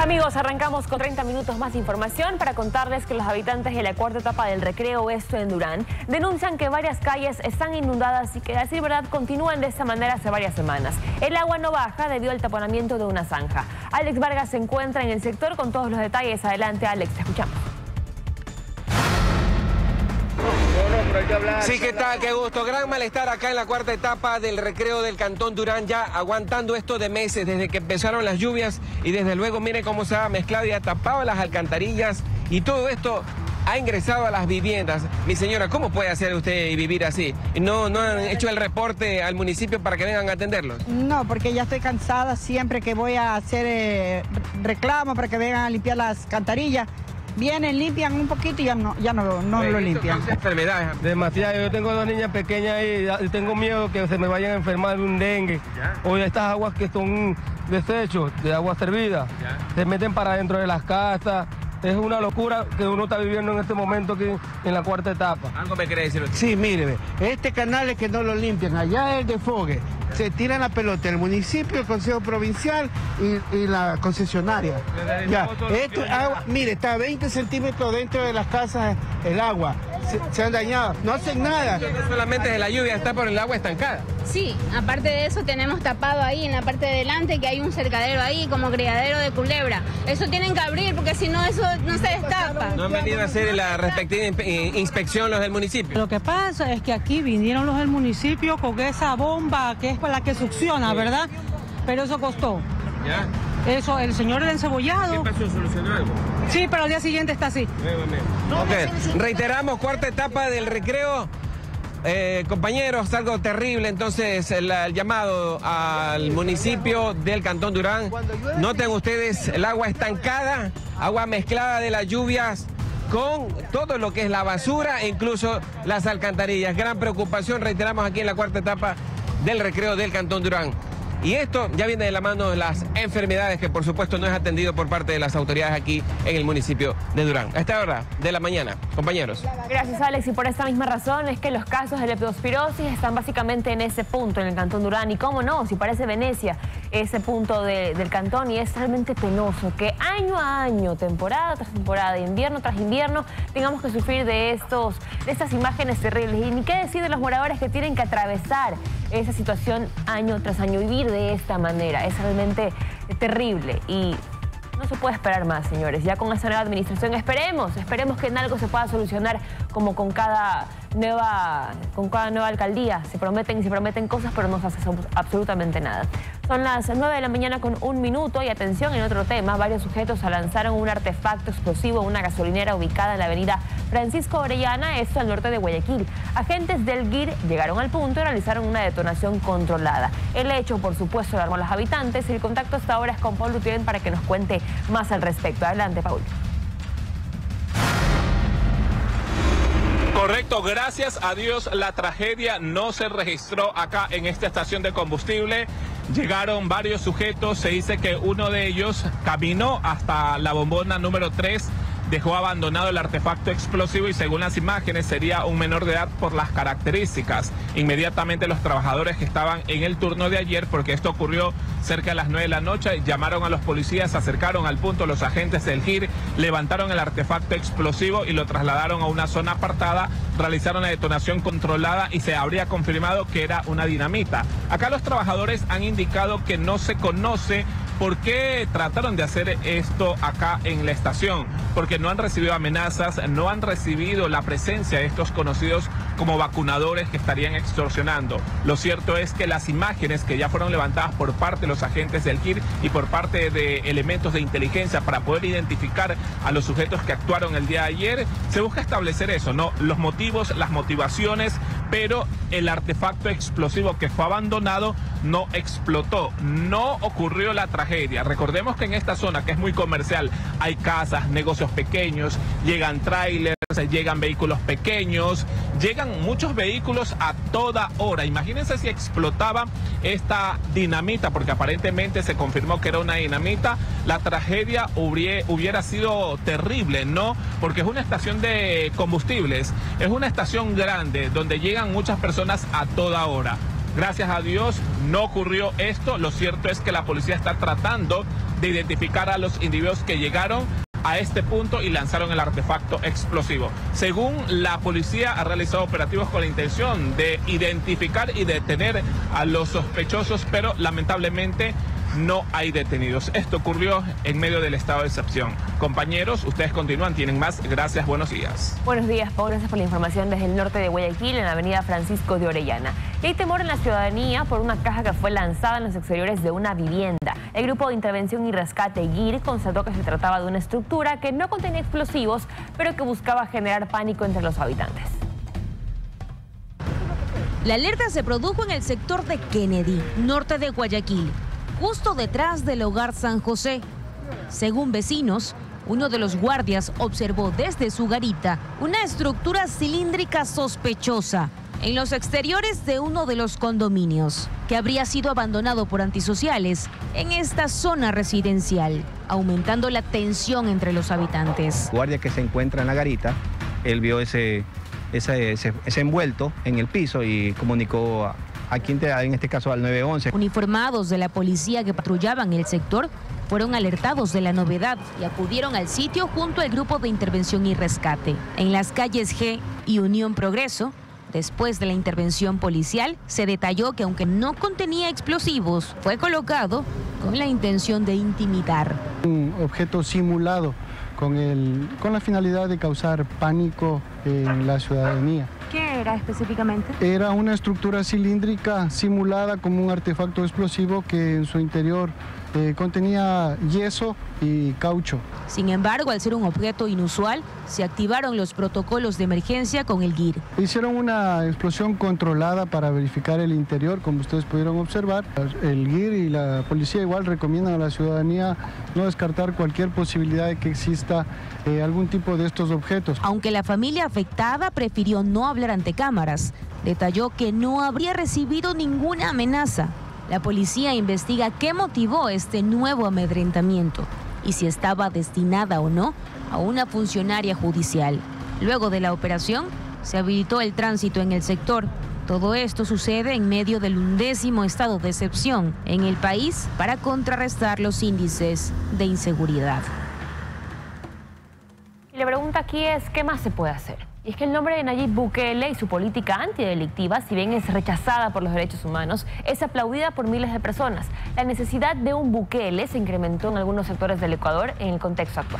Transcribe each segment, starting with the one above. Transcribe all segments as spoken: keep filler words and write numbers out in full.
Amigos, arrancamos con treinta minutos más de información para contarles que los habitantes de la cuarta etapa del Recreo Oeste en Durán denuncian que varias calles están inundadas y que, a decir verdad, continúan de esta manera hace varias semanas. El agua no baja debido al taponamiento de una zanja. Alex Vargas se encuentra en el sector con todos los detalles. Adelante, Alex, te escuchamos. Sí, ¿qué tal? Qué gusto. Gran malestar acá en la cuarta etapa del Recreo del Cantón Durán, ya aguantando esto de meses, desde que empezaron las lluvias y desde luego miren cómo se ha mezclado y ha tapado las alcantarillas y todo esto ha ingresado a las viviendas. Mi señora, ¿cómo puede hacer usted y vivir así? ¿No, no han hecho el reporte al municipio para que vengan a atenderlos? No, porque ya estoy cansada siempre que voy a hacer eh, reclamo para que vengan a limpiar las alcantarillas. Vienen, limpian un poquito y ya no, ya no, no lo limpian. Enfermedades. Demasiado. Yo tengo dos niñas pequeñas y tengo miedo que se me vayan a enfermar de un dengue. ¿Ya? O de estas aguas que son desechos, de agua servida. ¿Ya? Se meten para dentro de las casas. Es una locura que uno está viviendo en este momento aquí en la cuarta etapa. ¿Algo me quiere decir usted? Sí, mire, este canal es que no lo limpian. Allá es de Fogue. Se tiran la pelota el municipio, el Consejo Provincial y, y la concesionaria. Ya, esto agua, mire, está a veinte centímetros dentro de las casas el agua. Se, se han dañado, no hacen nada. No solamente de la lluvia, está por el agua estancada. Sí, aparte de eso tenemos tapado ahí en la parte de delante que hay un cercadero ahí como criadero de culebra. Eso tienen que abrir porque si no eso no se destapa. ¿No han venido a hacer la respectiva inspección los del municipio? Lo que pasa es que aquí vinieron los del municipio con esa bomba que es para la que succiona, ¿verdad? Pero eso costó. ¿Ya? Eso, el señor del encebollado. ¿Qué pasó? ¿Solucionó algo? Sí, pero al día siguiente está así. Okay. Reiteramos, cuarta etapa del Recreo. Eh, compañeros, algo terrible, entonces el, el llamado al municipio del Cantón Durán. Noten ustedes el agua estancada, agua mezclada de las lluvias con todo lo que es la basura e incluso las alcantarillas. Gran preocupación, reiteramos, aquí en la cuarta etapa del Recreo del Cantón Durán. Y esto ya viene de la mano de las enfermedades que por supuesto no es atendido por parte de las autoridades aquí en el municipio de Durán. A esta hora de la mañana, compañeros. Gracias, Alex. Y por esta misma razón es que los casos de leptospirosis están básicamente en ese punto, en el Cantón Durán. Y cómo no, si parece Venecia, ese punto de, del cantón, y es realmente penoso que año a año, temporada tras temporada, invierno tras invierno, tengamos que sufrir de, estos, de estas imágenes terribles. Y ni qué decir de los moradores que tienen que atravesar esa situación año tras año, vivir de esta manera. Es realmente terrible y no se puede esperar más, señores. Ya con esta nueva administración esperemos, esperemos que en algo se pueda solucionar, como con cada nueva, con cada nueva alcaldía. Se prometen y se prometen cosas, pero no se hace absolutamente nada. Son las nueve de la mañana con un minuto y atención en otro tema. Varios sujetos lanzaron un artefacto explosivo en una gasolinera ubicada en la avenida Francisco Orellana, esto al norte de Guayaquil. Agentes del G I R llegaron al punto y realizaron una detonación controlada. El hecho, por supuesto, alarmó a los habitantes. El contacto hasta ahora es con Paul Lutien para que nos cuente más al respecto. Adelante, Paul. Correcto, gracias a Dios la tragedia no se registró acá en esta estación de combustible. Llegaron varios sujetos, se dice que uno de ellos caminó hasta la bombona número tres, dejó abandonado el artefacto explosivo y según las imágenes sería un menor de edad por las características. Inmediatamente los trabajadores que estaban en el turno de ayer, porque esto ocurrió cerca de las nueve de la noche, llamaron a los policías, se acercaron al punto, los agentes del G I R levantaron el artefacto explosivo y lo trasladaron a una zona apartada, realizaron la detonación controlada y se habría confirmado que era una dinamita. Acá los trabajadores han indicado que no se conoce por qué trataron de hacer esto acá en la estación, porque no han recibido amenazas, no han recibido la presencia de estos conocidos como vacunadores que estarían extorsionando. Lo cierto es que las imágenes que ya fueron levantadas por parte de los agentes del G I R y por parte de elementos de inteligencia para poder identificar a los sujetos que actuaron el día de ayer, se busca establecer eso, ¿no? Los motivos, las motivaciones, pero el artefacto explosivo que fue abandonado no explotó, no ocurrió la tragedia. Recordemos que en esta zona, que es muy comercial, hay casas, negocios pequeños, llegan trailers, llegan vehículos pequeños, llegan muchos vehículos a toda hora. Imagínense si explotaba esta dinamita, porque aparentemente se confirmó que era una dinamita, la tragedia hubiera, hubiera sido terrible, ¿no? Porque es una estación de combustibles, es una estación grande donde llegan muchas personas a toda hora. Gracias a Dios no ocurrió esto. Lo cierto es que la policía está tratando de identificar a los individuos que llegaron a este punto y lanzaron el artefacto explosivo. Según la policía, ha realizado operativos con la intención de identificar y detener a los sospechosos, pero lamentablemente no hay detenidos. Esto ocurrió en medio del estado de excepción. Compañeros, ustedes continúan, tienen más. Gracias, buenos días. Buenos días, Pau. Gracias por la información desde el norte de Guayaquil, en la avenida Francisco de Orellana. Y hay temor en la ciudadanía por una caja que fue lanzada en los exteriores de una vivienda. El grupo de intervención y rescate G I R constató que se trataba de una estructura que no contenía explosivos, pero que buscaba generar pánico entre los habitantes. La alerta se produjo en el sector de Kennedy, norte de Guayaquil, justo detrás del hogar San José. Según vecinos, uno de los guardias observó desde su garita una estructura cilíndrica sospechosa en los exteriores de uno de los condominios, que habría sido abandonado por antisociales en esta zona residencial, aumentando la tensión entre los habitantes. El guardia que se encuentra en la garita, él vio ese, ese, ese, ese envuelto en el piso y comunicó a a quien te da, en este caso al nueve once. Uniformados de la policía que patrullaban el sector fueron alertados de la novedad y acudieron al sitio junto al grupo de intervención y rescate. En las calles G y Unión Progreso, después de la intervención policial, se detalló que aunque no contenía explosivos, fue colocado con la intención de intimidar. Un objeto simulado con, el, con la finalidad de causar pánico en la ciudadanía. ¿Qué era específicamente? Era una estructura cilíndrica simulada como un artefacto explosivo que en su interior eh, contenía yeso y caucho. Sin embargo, al ser un objeto inusual, se activaron los protocolos de emergencia con el G I R. Hicieron una explosión controlada para verificar el interior, como ustedes pudieron observar. El G I R y la policía igual recomiendan a la ciudadanía no descartar cualquier posibilidad de que exista eh, algún tipo de estos objetos. Aunque la familia afectada prefirió no hablar ante cámaras, detalló que no habría recibido ninguna amenaza. La policía investiga qué motivó este nuevo amedrentamiento y si estaba destinada o no a una funcionaria judicial. Luego de la operación, se habilitó el tránsito en el sector. Todo esto sucede en medio del undécimo estado de excepción en el país para contrarrestar los índices de inseguridad. Y la pregunta aquí es, ¿qué más se puede hacer? Y es que el nombre de Nayib Bukele y su política antidelictiva, si bien es rechazada por los derechos humanos, es aplaudida por miles de personas. La necesidad de un Bukele se incrementó en algunos sectores del Ecuador en el contexto actual.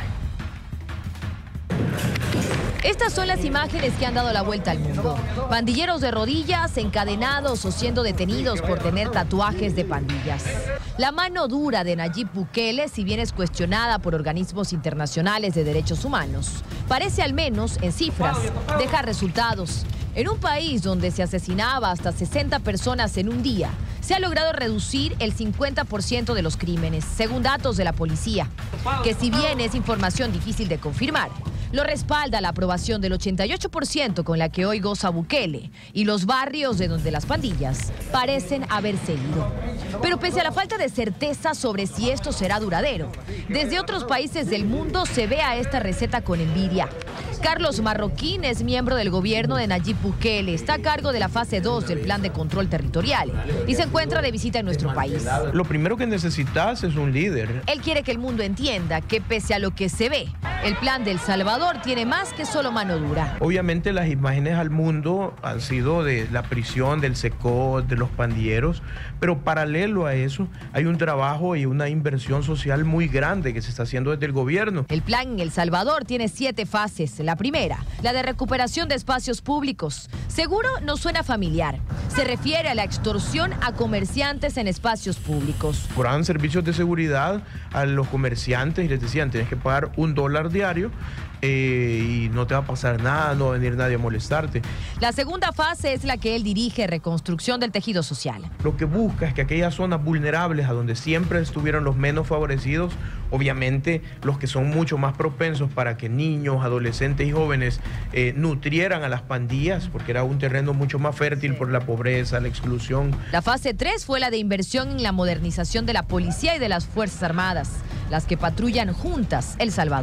Estas son las imágenes que han dado la vuelta al mundo. Pandilleros de rodillas, encadenados o siendo detenidos por tener tatuajes de pandillas. La mano dura de Nayib Bukele, si bien es cuestionada por organismos internacionales de derechos humanos, parece al menos en cifras dejar resultados. En un país donde se asesinaba hasta sesenta personas en un día, se ha logrado reducir el cincuenta por ciento de los crímenes, según datos de la policía, que si bien es información difícil de confirmar, lo respalda la aprobación del ochenta y ocho por ciento con la que hoy goza Bukele y los barrios de donde las pandillas parecen haberse ido. Pero pese a la falta de certeza sobre si esto será duradero, desde otros países del mundo se ve a esta receta con envidia. Carlos Marroquín es miembro del gobierno de Nayib Bukele, está a cargo de la fase dos del plan de control territorial y se encuentra de visita en nuestro país. Lo primero que necesitas es un líder. Él quiere que el mundo entienda que pese a lo que se ve, el plan de El Salvador tiene más que solo mano dura. Obviamente las imágenes al mundo han sido de la prisión, del SECOT, de los pandilleros, pero paralelo a eso hay un trabajo y una inversión social muy grande que se está haciendo desde el gobierno. El plan en El Salvador tiene siete fases. La primera, la de recuperación de espacios públicos. Seguro no suena familiar. Se refiere a la extorsión a comerciantes en espacios públicos. Cobraban servicios de seguridad a los comerciantes y les decían, tienes que pagar un dólar diario eh, y no te va a pasar nada, no va a venir nadie a molestarte. La segunda fase es la que él dirige, reconstrucción del tejido social. Lo que busca es que aquellas zonas vulnerables a donde siempre estuvieron los menos favorecidos, obviamente los que son mucho más propensos para que niños, adolescentes y jóvenes eh, nutrieran a las pandillas, porque era un terreno mucho más fértil por la pobreza, la exclusión. La fase tres fue la de inversión en la modernización de la policía y de las Fuerzas Armadas, las que patrullan juntas El Salvador.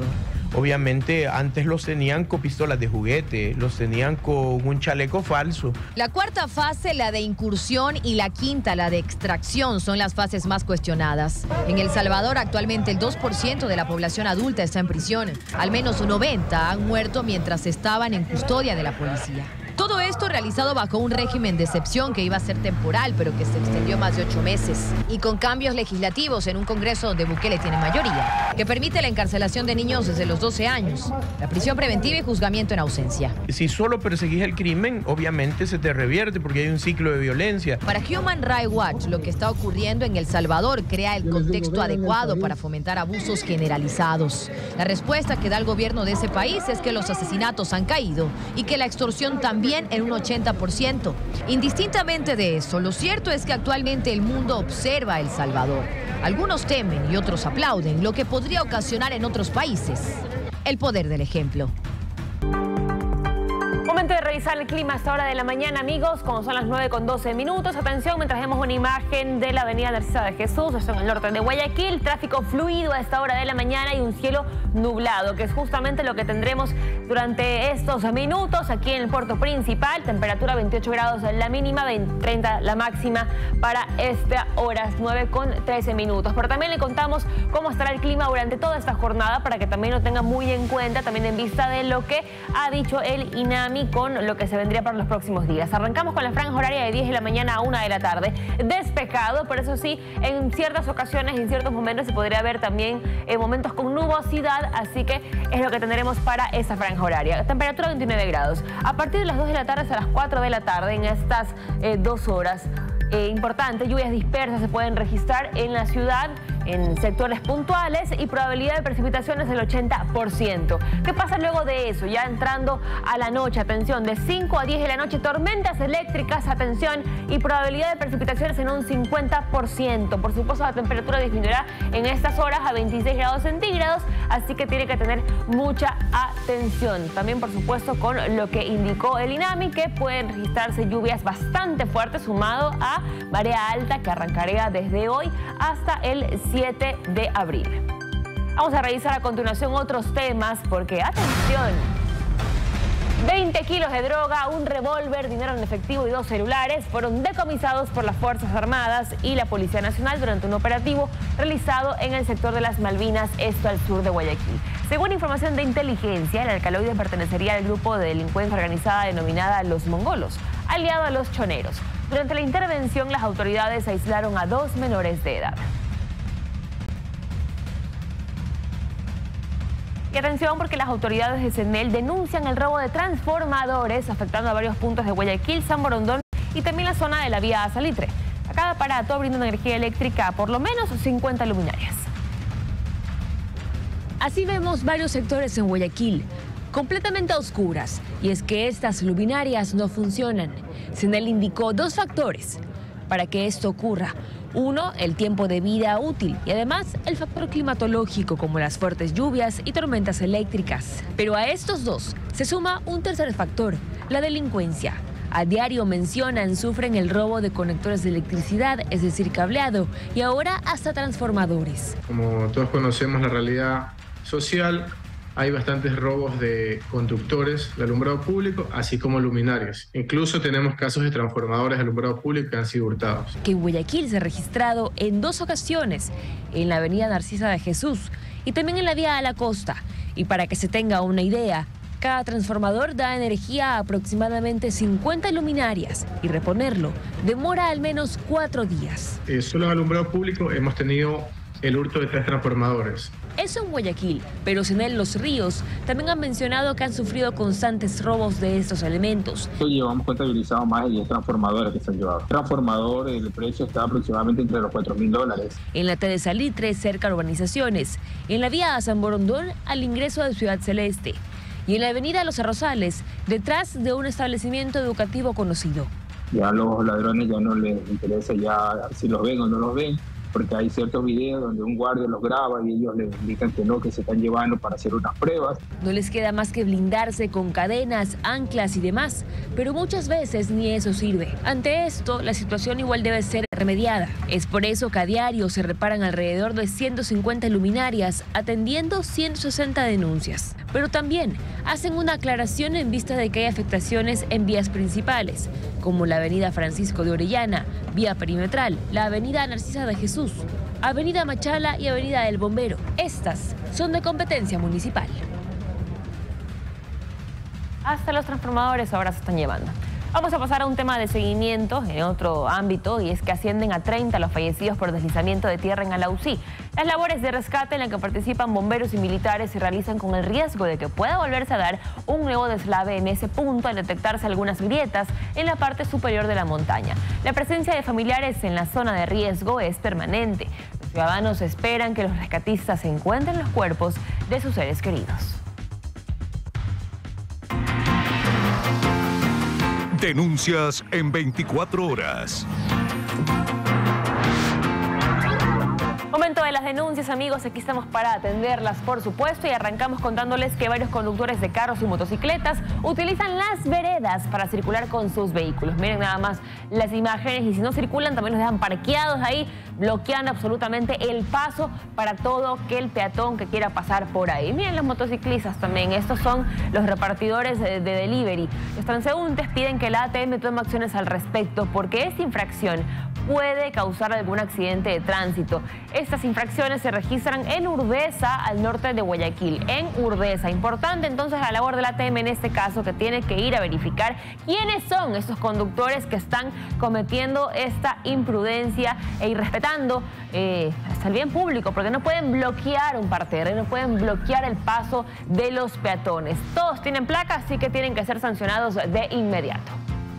obviamente antes los tenían con pistolas de juguete, los tenían con un chaleco falso. La cuarta fase, la de incursión, y la quinta, la de extracción, son las fases más cuestionadas. En El Salvador, actualmente el dos por ciento de la población adulta está en prisión. Al menos noventa han muerto mientras estaban en custodia de la policía. Todo esto realizado bajo un régimen de excepción que iba a ser temporal, pero que se extendió más de ocho meses. Y con cambios legislativos en un Congreso donde Bukele tiene mayoría, que permite la encarcelación de niños desde los doce años, la prisión preventiva y juzgamiento en ausencia. Si solo perseguís el crimen, obviamente se te revierte porque hay un ciclo de violencia. Para Human Rights Watch, lo que está ocurriendo en El Salvador crea el contexto adecuado para fomentar abusos generalizados. La respuesta que da el gobierno de ese país es que los asesinatos han caído y que la extorsión también en un ochenta por ciento. Indistintamente de eso, lo cierto es que actualmente el mundo observa a El Salvador. Algunos temen y otros aplauden lo que podría ocasionar en otros países el poder del ejemplo. Momento de revisar el clima a esta hora de la mañana, amigos, como son las nueve con doce minutos. Atención, mientras vemos una imagen de la avenida Narcisa de Jesús, esto en el norte de Guayaquil, tráfico fluido a esta hora de la mañana y un cielo nublado, que es justamente lo que tendremos durante estos minutos aquí en el puerto principal. Temperatura veintiocho grados la mínima, treinta la máxima para esta hora, nueve con trece minutos. Pero también le contamos cómo estará el clima durante toda esta jornada para que también lo tenga muy en cuenta, también en vista de lo que ha dicho el INAMI con lo que se vendría para los próximos días. Arrancamos con la franja horaria de diez de la mañana a una de la tarde. Despejado, pero eso sí, en ciertas ocasiones, en ciertos momentos se podría ver también eh, momentos con nubosidad, así que es lo que tendremos para esa franja horaria. Temperatura veintinueve grados. A partir de las dos de la tarde hasta las cuatro de la tarde, en estas eh, dos horas, eh, importante, lluvias dispersas se pueden registrar en la ciudad, en sectores puntuales, y probabilidad de precipitaciones del ochenta por ciento. ¿Qué pasa luego de eso? Ya entrando a la noche, atención, de cinco a diez de la noche, tormentas eléctricas, atención, y probabilidad de precipitaciones en un cincuenta por ciento. Por supuesto, la temperatura disminuirá en estas horas a veintiséis grados centígrados, así que tiene que tener mucha atención. También, por supuesto, con lo que indicó el INAMI, que pueden registrarse lluvias bastante fuertes, sumado a marea alta que arrancaría desde hoy hasta el siete de abril. Vamos a revisar a continuación otros temas porque, atención, veinte kilos de droga, un revólver, dinero en efectivo y dos celulares fueron decomisados por las Fuerzas Armadas y la Policía Nacional durante un operativo realizado en el sector de las Malvinas, esto al sur de Guayaquil. Según información de inteligencia, el alcaloide pertenecería al grupo de delincuencia organizada denominada Los Mongolos, aliado a los choneros. Durante la intervención, las autoridades aislaron a dos menores de edad. Y atención, porque las autoridades de CENEL denuncian el robo de transformadores afectando a varios puntos de Guayaquil, San Borondón y también la zona de la vía Salitre. A cada aparato brinda energía eléctrica a por lo menos cincuenta luminarias. Así vemos varios sectores en Guayaquil, completamente a oscuras, y es que estas luminarias no funcionan. CENEL indicó dos factores para que esto ocurra. Uno, el tiempo de vida útil, y además el factor climatológico como las fuertes lluvias y tormentas eléctricas. Pero a estos dos se suma un tercer factor, la delincuencia. A diario mencionan, sufren el robo de conectores de electricidad, es decir, cableado, y ahora hasta transformadores. Como todos conocemos la realidad social, hay bastantes robos de conductores de alumbrado público, así como luminarias. Incluso tenemos casos de transformadores de alumbrado público que han sido hurtados. Que en Guayaquil se ha registrado en dos ocasiones, en la avenida Narcisa de Jesús y también en la vía a la costa. Y para que se tenga una idea, cada transformador da energía a aproximadamente cincuenta luminarias y reponerlo demora al menos cuatro días. Eh, solo en alumbrado público hemos tenido el hurto de tres transformadores. Eso en Guayaquil, pero CENEL Los Ríos también han mencionado que han sufrido constantes robos de estos elementos. Llevamos contabilizado más de diez transformadores que se han llevado. Transformador, el precio está aproximadamente entre los cuatro mil dólares. En la T de Salitre, cerca a urbanizaciones. En la vía a San Borondón, al ingreso de Ciudad Celeste. Y en la avenida Los Arrozales, detrás de un establecimiento educativo conocido. Ya a los ladrones ya no les interesa ya si los ven o no los ven. porque hay ciertos videos donde un guardia los graba y ellos les indican que no, que se están llevando para hacer unas pruebas. No les queda más que blindarse con cadenas, anclas y demás, pero muchas veces ni eso sirve. Ante esto, la situación igual debe ser remediada. Es por eso que a diario se reparan alrededor de ciento cincuenta luminarias, atendiendo ciento sesenta denuncias. Pero también hacen una aclaración en vista de que hay afectaciones en vías principales, como la avenida Francisco de Orellana, vía perimetral, la avenida Narcisa de Jesús, avenida Machala y avenida del Bombero. Estas son de competencia municipal. Hasta los transformadores ahora se están llevando. Vamos a pasar a un tema de seguimiento en otro ámbito, y es que ascienden a treinta los fallecidos por deslizamiento de tierra en Alausí. Las labores de rescate en las que participan bomberos y militares se realizan con el riesgo de que pueda volverse a dar un nuevo deslave en ese punto al detectarse algunas grietas en la parte superior de la montaña. La presencia de familiares en la zona de riesgo es permanente. Los ciudadanos esperan que los rescatistas encuentren los cuerpos de sus seres queridos. Denuncias en veinticuatro horas. Momento de las denuncias, amigos. Aquí estamos para atenderlas, por supuesto, y arrancamos contándoles que varios conductores de carros y motocicletas utilizan las veredas para circular con sus vehículos. Miren nada más las imágenes, y si no circulan también los dejan parqueados ahí, bloqueando absolutamente el paso para todo aquel peatón que quiera pasar por ahí. Miren los motociclistas también. Estos son los repartidores de, de delivery. Los transeúntes piden que la A T M tome acciones al respecto, porque esta infracción puede causar algún accidente de tránsito. Estas infracciones se registran en Urdesa, al norte de Guayaquil. En Urdesa. Importante entonces la labor de la A T M en este caso, que tiene que ir a verificar quiénes son esos conductores que están cometiendo esta imprudencia e irrespetando eh, hasta el bien público, porque no pueden bloquear un parterre, no pueden bloquear el paso de los peatones. Todos tienen placa, así que tienen que ser sancionados de inmediato.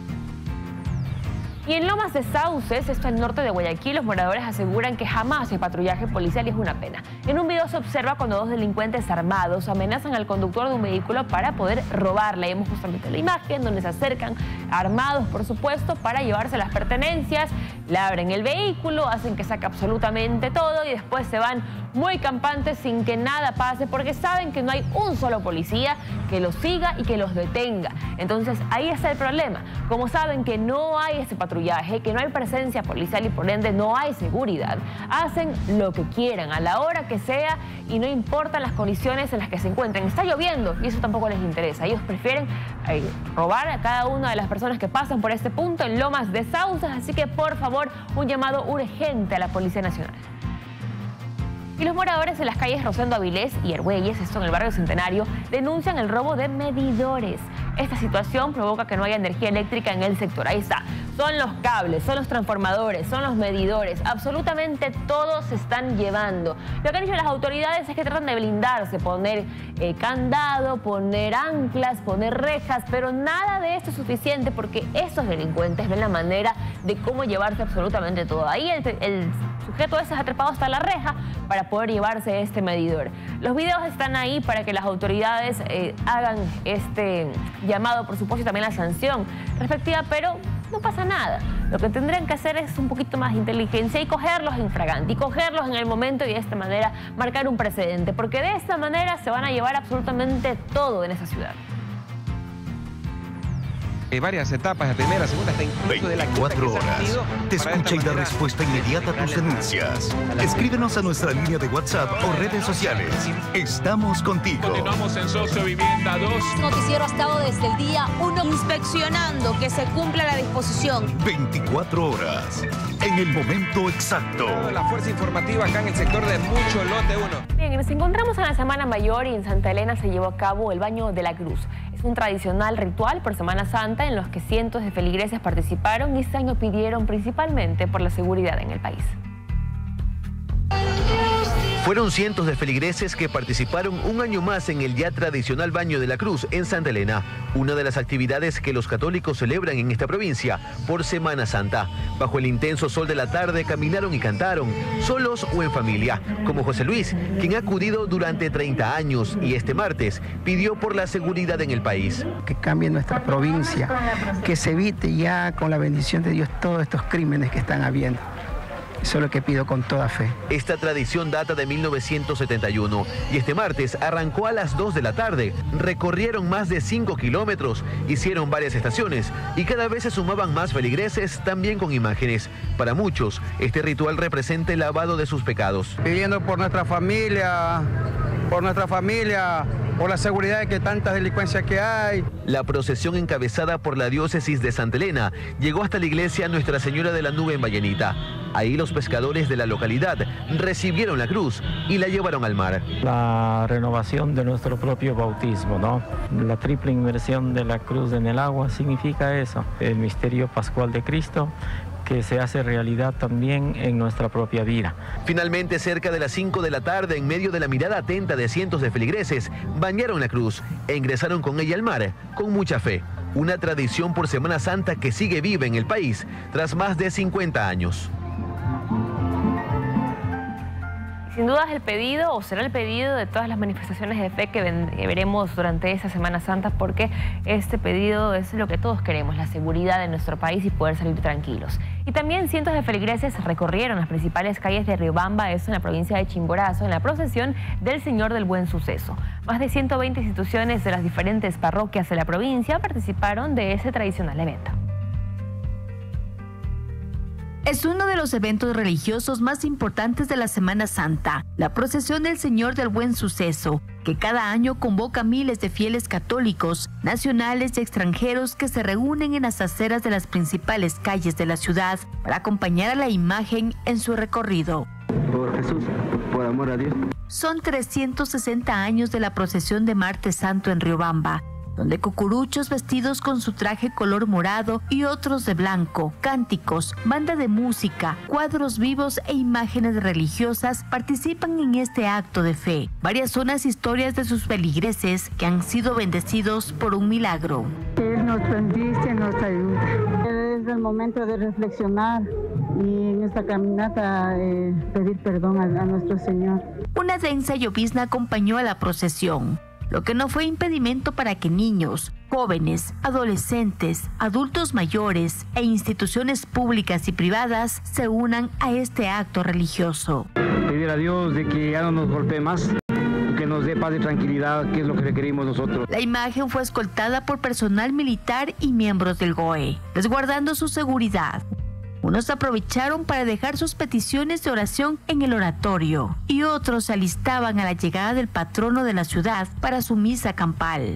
Y en Lomas de Sauces, esto al norte de Guayaquil, los moradores aseguran que jamás hay patrullaje policial y es una pena. En un video se observa cuando dos delincuentes armados amenazan al conductor de un vehículo para poder robarle. Vemos justamente la imagen donde se acercan armados, por supuesto, para llevarse las pertenencias, le abren el vehículo, hacen que saque absolutamente todo y después se van muy campantes sin que nada pase, porque saben que no hay un solo policía que los siga y que los detenga. Entonces ahí está el problema. Como saben que no hay ese patrullaje, que no hay presencia policial y por ende no hay seguridad, hacen lo que quieran a la hora que sea y no importan las condiciones en las que se encuentren. Está lloviendo y eso tampoco les interesa. Ellos prefieren eh, robar a cada una de las personas que pasan por este punto en Lomas de Sauces. Así que por favor, un llamado urgente a la Policía Nacional. Y los moradores de las calles Rosendo Avilés y Argüelles, esto en el barrio Centenario, denuncian el robo de medidores. Esta situación provoca que no haya energía eléctrica en el sector. Ahí está. Son los cables, son los transformadores, son los medidores. Absolutamente todos se están llevando. Lo que han dicho las autoridades es que tratan de blindarse, poner eh, candado, poner anclas, poner rejas, pero nada de esto es suficiente porque estos delincuentes ven la manera de cómo llevarse absolutamente todo. Ahí el, el sujeto ese es atrapado hasta la reja para poder llevarse este medidor. Los videos están ahí para que las autoridades eh, hagan este llamado, por supuesto, y también la sanción respectiva, pero no pasa nada. Lo que tendrían que hacer es un poquito más de inteligencia y cogerlos en fragante, y cogerlos en el momento y de esta manera marcar un precedente, porque de esta manera se van a llevar absolutamente todo en esa ciudad. Hay varias etapas, la primera, la segunda, hasta incluso de la veinticuatro horas. Te escucha y da respuesta inmediata a tus denuncias. Escríbenos a nuestra línea de WhatsApp o redes sociales. Estamos contigo. Continuamos en Socio Vivienda dos. Noticiero ha estado desde el día uno inspeccionando que se cumpla la disposición. veinticuatro horas. En el momento exacto. La fuerza informativa acá en el sector de Mucho Lote uno. Bien, nos encontramos en la Semana Mayor y en Santa Elena se llevó a cabo el Baño de la Cruz. Es un tradicional ritual por Semana Santa en los que cientos de feligreses participaron y este año pidieron principalmente por la seguridad en el país. Fueron cientos de feligreses que participaron un año más en el ya tradicional Baño de la Cruz en Santa Elena, una de las actividades que los católicos celebran en esta provincia por Semana Santa. Bajo el intenso sol de la tarde caminaron y cantaron, solos o en familia, como José Luis, quien ha acudido durante treinta años y este martes pidió por la seguridad en el país. Que cambie nuestra provincia, que se evite ya con la bendición de Dios todos estos crímenes que están habiendo. Eso es lo que pido con toda fe. Esta tradición data de mil novecientos setenta y uno y este martes arrancó a las dos de la tarde. Recorrieron más de cinco kilómetros, hicieron varias estaciones y cada vez se sumaban más feligreses, también con imágenes. Para muchos, este ritual representa el lavado de sus pecados. Pidiendo por nuestra familia, por nuestra familia, por la seguridad de que tantas delincuencias que hay. La procesión encabezada por la diócesis de Santa Elena llegó hasta la iglesia Nuestra Señora de la Nube en Vallenita. Ahí los pescadores de la localidad recibieron la cruz y la llevaron al mar. La renovación de nuestro propio bautismo, ¿no? La triple inmersión de la cruz en el agua significa eso, el misterio pascual de Cristo, que se hace realidad también en nuestra propia vida. Finalmente, cerca de las cinco de la tarde, en medio de la mirada atenta de cientos de feligreses, bañaron la cruz e ingresaron con ella al mar, con mucha fe. Una tradición por Semana Santa que sigue viva en el país tras más de cincuenta años. Sin duda es el pedido, o será el pedido de todas las manifestaciones de fe que, ven, que veremos durante esta Semana Santa, porque este pedido es lo que todos queremos, la seguridad de nuestro país y poder salir tranquilos. Y también cientos de feligreses recorrieron las principales calles de Riobamba, eso en la provincia de Chimborazo, en la procesión del Señor del Buen Suceso. Más de ciento veinte instituciones de las diferentes parroquias de la provincia participaron de ese tradicional evento. Es uno de los eventos religiosos más importantes de la Semana Santa, la procesión del Señor del Buen Suceso, que cada año convoca miles de fieles católicos, nacionales y extranjeros que se reúnen en las aceras de las principales calles de la ciudad para acompañar a la imagen en su recorrido. Por Jesús, por amor a Dios. Son trescientos sesenta años de la procesión de Martes Santo en Riobamba, donde cucuruchos vestidos con su traje color morado y otros de blanco, cánticos, banda de música, cuadros vivos e imágenes religiosas participan en este acto de fe. Varias son las historias de sus feligreses que han sido bendecidos por un milagro. Él nos bendice, nos ayuda. Es el momento de reflexionar y en esta caminata eh, pedir perdón a, a nuestro Señor. Una densa llovizna acompañó a la procesión, lo que no fue impedimento para que niños, jóvenes, adolescentes, adultos mayores e instituciones públicas y privadas se unan a este acto religioso. Pedir a Dios de que ya no nos golpee más, que nos dé paz y tranquilidad, que es lo que requerimos nosotros. La imagen fue escoltada por personal militar y miembros del G O E, resguardando su seguridad. Unos aprovecharon para dejar sus peticiones de oración en el oratorio y otros se alistaban a la llegada del patrono de la ciudad para su misa campal.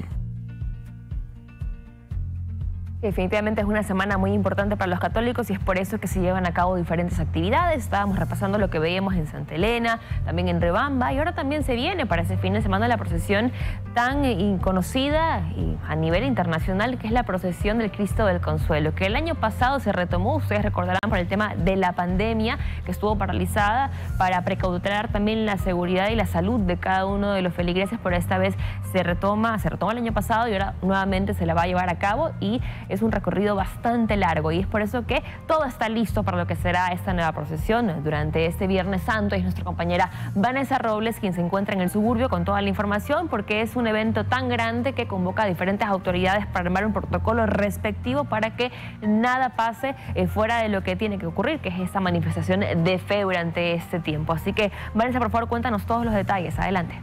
Definitivamente es una semana muy importante para los católicos y es por eso que se llevan a cabo diferentes actividades. Estábamos repasando lo que veíamos en Santa Elena, también en Riobamba, y ahora también se viene para ese fin de semana la procesión tan conocida y a nivel internacional, que es la procesión del Cristo del Consuelo, que el año pasado se retomó, ustedes recordarán, por el tema de la pandemia que estuvo paralizada, para precautelar también la seguridad y la salud de cada uno de los feligreses. Por esta vez se retoma, se retomó el año pasado y ahora nuevamente se la va a llevar a cabo, y es un recorrido bastante largo, y es por eso que todo está listo para lo que será esta nueva procesión durante este Viernes Santo. Y es nuestra compañera Vanessa Robles quien se encuentra en el suburbio con toda la información, porque es un evento tan grande que convoca a diferentes autoridades para armar un protocolo respectivo para que nada pase eh, fuera de lo que tiene que ocurrir, que es esta manifestación de fe durante este tiempo. Así que, Vanessa, por favor, cuéntanos todos los detalles. Adelante.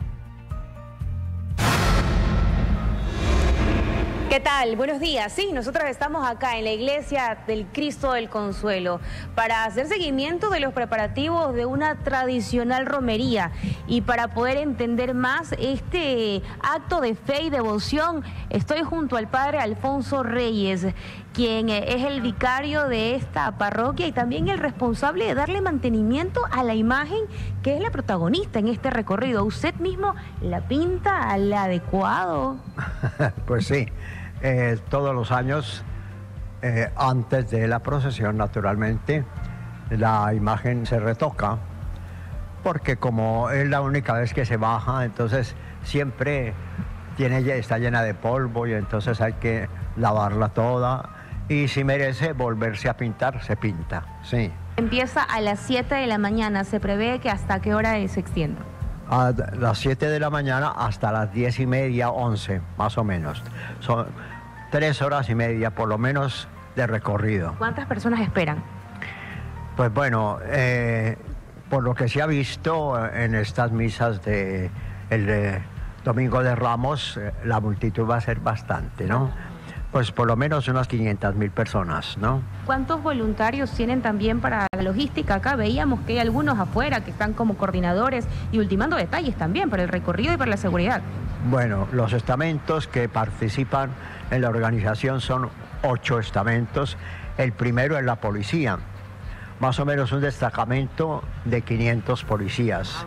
¿Qué tal? Buenos días. Sí, nosotros estamos acá en la Iglesia del Cristo del Consuelo para hacer seguimiento de los preparativos de una tradicional romería y para poder entender más este acto de fe y devoción. Estoy junto al padre Alfonso Reyes, quien es el vicario de esta parroquia y también el responsable de darle mantenimiento a la imagen que es la protagonista en este recorrido. ¿Usted mismo la pinta al adecuado? Pues sí. Eh, todos los años, eh, antes de la procesión, naturalmente, la imagen se retoca, porque como es la única vez que se baja, entonces siempre tiene, está llena de polvo y entonces hay que lavarla toda, y si merece volverse a pintar, se pinta, sí. Empieza a las siete de la mañana, ¿se prevé que hasta qué hora se extienda? A las siete de la mañana hasta las diez y media, once, más o menos. Son tres horas y media, por lo menos, de recorrido. ¿Cuántas personas esperan? Pues bueno, eh, por lo que se ha visto en estas misas de el eh, Domingo de Ramos, eh, la multitud va a ser bastante, ¿no? Pues por lo menos unas quinientas mil personas, ¿no? ¿Cuántos voluntarios tienen también para la logística? Acá veíamos que hay algunos afuera que están como coordinadores y ultimando detalles también para el recorrido y para la seguridad. Bueno, los estamentos que participan en la organización son ocho estamentos. El primero es la policía, más o menos un destacamento de quinientos policías.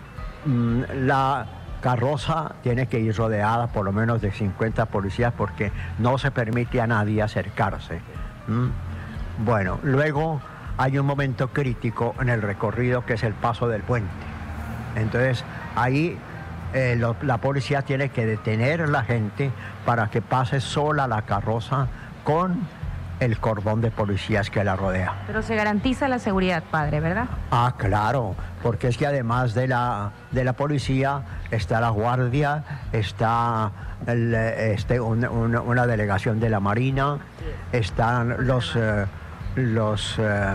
La carroza tiene que ir rodeada por lo menos de cincuenta policías porque no se permite a nadie acercarse. ¿Mm? Bueno, luego hay un momento crítico en el recorrido que es el paso del puente. Entonces ahí eh, lo, la policía tiene que detener a la gente para que pase sola la carroza con el cordón de policías que la rodea. Pero se garantiza la seguridad, padre, ¿verdad? Ah, claro, porque es que además de la, de la policía está la guardia, está el, este, un, un, una delegación de la Marina, están los, eh, los, eh,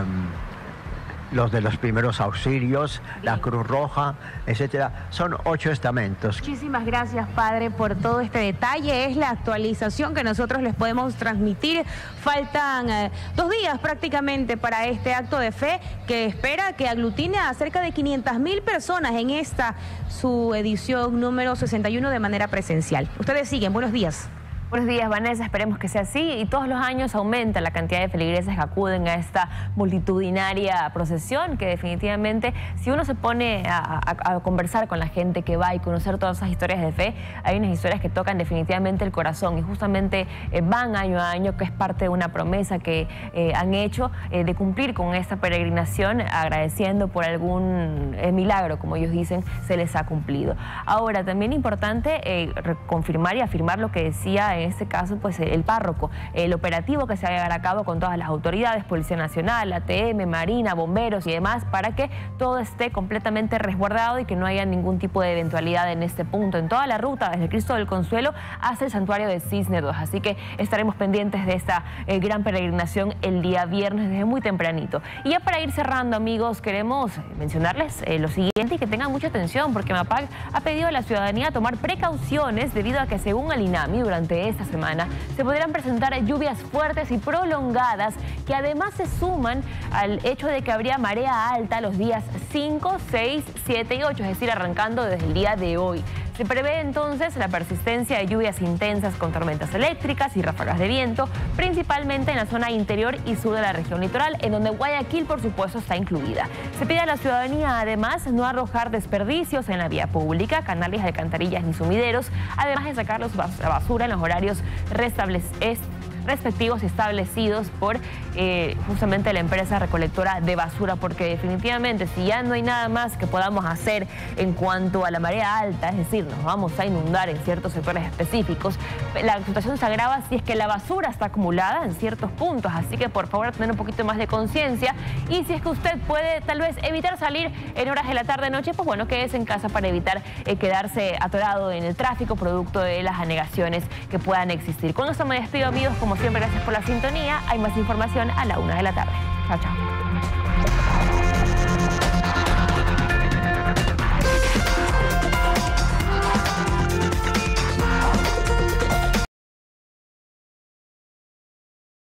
los de los primeros auxilios, la Cruz Roja, etcétera. Son ocho estamentos. Muchísimas gracias, padre, por todo este detalle. Es la actualización que nosotros les podemos transmitir. Faltan eh, dos días prácticamente para este acto de fe que espera que aglutine a cerca de quinientas mil personas en esta su edición número sesenta y uno de manera presencial. Ustedes siguen. Buenos días. Buenos días, Vanessa, esperemos que sea así y todos los años aumenta la cantidad de feligreses que acuden a esta multitudinaria procesión que definitivamente si uno se pone a, a, a conversar con la gente que va y conocer todas esas historias de fe, hay unas historias que tocan definitivamente el corazón y justamente eh, van año a año, que es parte de una promesa que eh, han hecho eh, de cumplir con esta peregrinación agradeciendo por algún eh, milagro, como ellos dicen, se les ha cumplido. Ahora, también importante eh, confirmar y afirmar lo que decía en este caso pues el párroco, el operativo que se va a llevar a cabo con todas las autoridades, Policía Nacional, A T M, Marina, bomberos y demás, para que todo esté completamente resguardado y que no haya ningún tipo de eventualidad en este punto, en toda la ruta desde el Cristo del Consuelo hasta el santuario de Cisne dos. Así que estaremos pendientes de esta eh, gran peregrinación el día viernes desde muy tempranito. Y ya para ir cerrando, amigos, queremos mencionarles eh, lo siguiente y que tengan mucha atención porque MAPAC ha pedido a la ciudadanía tomar precauciones debido a que según el INAMI durante esta semana se podrán presentar lluvias fuertes y prolongadas que además se suman al hecho de que habría marea alta los días cinco, seis, siete y ocho, es decir, arrancando desde el día de hoy. Se prevé entonces la persistencia de lluvias intensas con tormentas eléctricas y ráfagas de viento, principalmente en la zona interior y sur de la región litoral, en donde Guayaquil, por supuesto, está incluida. Se pide a la ciudadanía, además, no arrojar desperdicios en la vía pública, canales de alcantarillas ni sumideros, además de sacar la basura en los horarios restablecidos respectivos establecidos por eh, justamente la empresa recolectora de basura, porque definitivamente si ya no hay nada más que podamos hacer en cuanto a la marea alta, es decir, nos vamos a inundar en ciertos sectores específicos, la situación se agrava si es que la basura está acumulada en ciertos puntos, así que por favor tener un poquito más de conciencia y si es que usted puede tal vez evitar salir en horas de la tarde-noche, pues bueno, quédese en casa para evitar eh, quedarse atorado en el tráfico producto de las anegaciones que puedan existir. Con esto me despido, amigos, como siempre, gracias por la sintonía. Hay más información a la una de la tarde. Chao, chao.